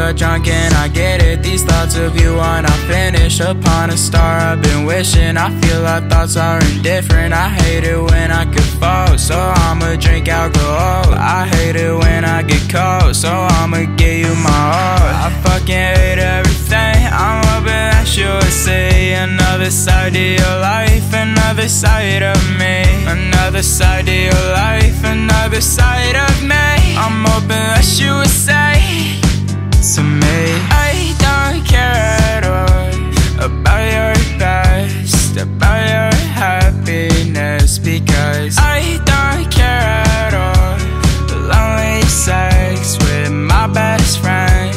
got drunk and I get it. These thoughts of you are not finished. Upon a star I've been wishing. I feel our thoughts are indifferent. I hate it when I could fall, so I'ma drink alcohol. I hate it when I get cold, so I'ma give you my all. I fucking hate everything. I'm hoping that you would see another side to your life, another side of me, another side to your life, another side of me. I'm hoping that you would say to me, I don't care at all about your past, about your happiness, because I don't care at all. Lonely sex with my best friend.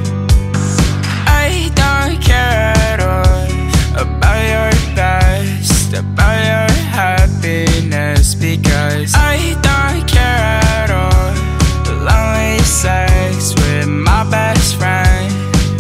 I don't care at all about your past, about your happiness, because I don't care at all. Lonely sex with my best friend.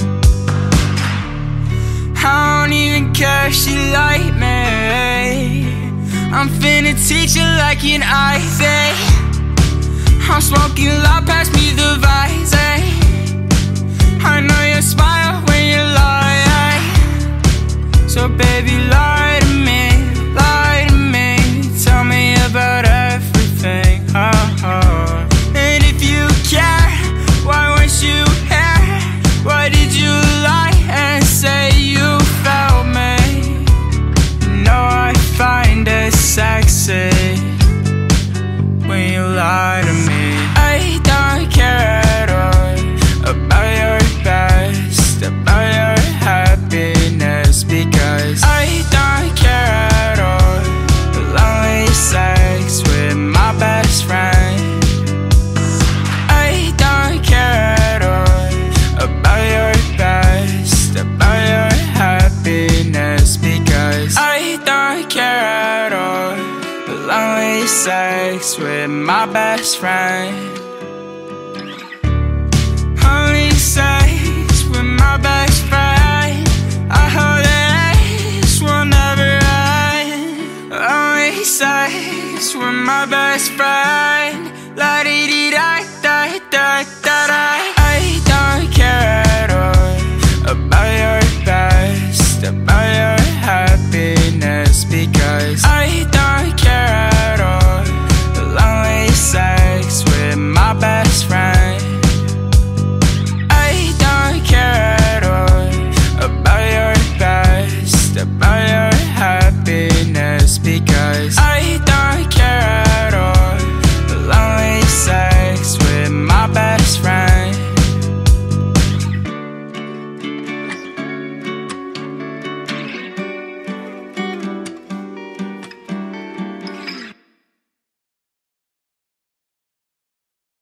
I don't even care if she like me. I'm finna teach her like an IV. I'm smoking loud, pass me the visor. I know you smile when you lie, so baby lie to me, lie to me. Tell me about everything, And if you care, why weren't you here? Why did you lie and say you felt me? No, I find it sexy when you lie to me. I don't care at all about your past, about your happiness, because I don't care at all. Lonely sex with my best friend. I don't care at all about your past, about your happiness, because I don't care at all. Lonely sex with my best friend. Only sex with my best friend. I hope that this will never end. Only sex with my best friend. La di di da.